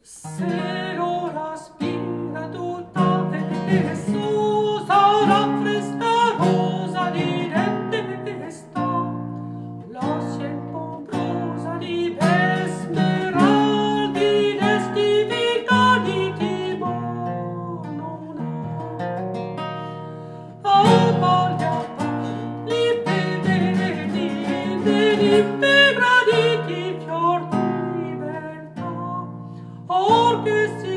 Se l'ora spira tutta festosa, la fresca rosa di tempesta, la sien pombrosa di smeraldi, d'estivica di timone. Aria, li febra di ti fior di libertà, or che si